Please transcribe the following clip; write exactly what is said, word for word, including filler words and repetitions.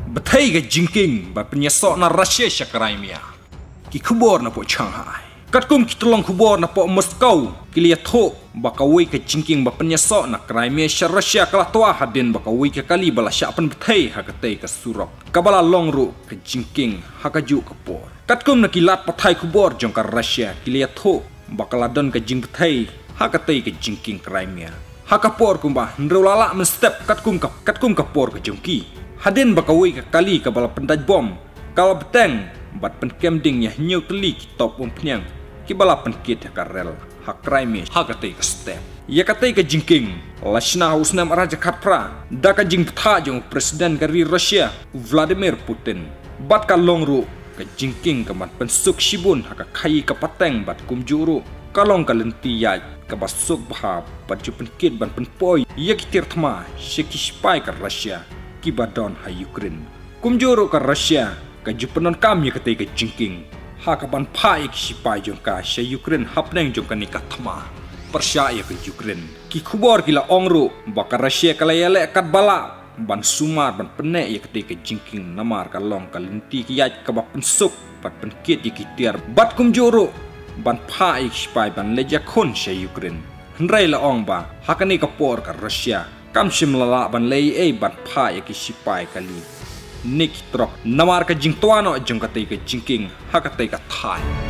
Betai ke jingkieng ba penyesok na Rusia sya Crimea. Ki khubor na po Shanghai. Katkum ki tolong khubor na po Moscow ki liat ho ba kawai ke jingkieng ba penyesok na Crimea sya Rusia kala thwa hadin ba kawai ke kali bala sya pen betai ha katai ke surok. Kabala longru ke jingkieng ha kaju ke por. Katkum na kilat patai khubor jong ka Rusia ki liat ho ba kala don ke jing betai ha katai ke jingkieng Crimea. Ha kapor kumba nrulala men step katkum ka katkum kapor ke jongki. Hadin bakawai ke kali ke bala pendaj bom. Kalau beteng, bat penkemding ya nyau teli ki top umpnyang. Ki bala penkit ya karel. Ha Crimea, ha katai ke step. Ya katai ke jingkieng. Lashna usnam raja katpra. Da ka jing ptha jong presiden kari Rusia, Vladimir Putin. Bat ka longru ke jingkieng ke mat pensuk shibun ha ka kai ke pateng bat kumjuru. Kalong ka lenti ya ke basuk bah bat ju penkit ban penpoi. Ya ki tir thma, sheki spai ke Rusia. Kibadon ha Ukraine. Kumjoro ka Rusia ka jupanon kami katai ke jingkieng. Ha ka ban phah ki sipai jong ka sya Ukraine hapneng jong ka ni ka thma. Persya ya ke Ukraine. Ki khubor kila ongru ba ka Rusia kala yale kat bala ban sumar ban penek ya katai ke jingkieng namar ka long ka lenti ki yat ka ba pensuk bat penkit ya ki tiar. Bat kumjoro ban phah ki sipai ban leja khon sya Ukraine. Hnrai la ong ba ha ka ni ka por ka Rusia. Kam shim lala ban lei e ban phah ya ki sipai kali. Nik trok namar ka jing thwa no jong katai ke jingkieng ha katai ka thai.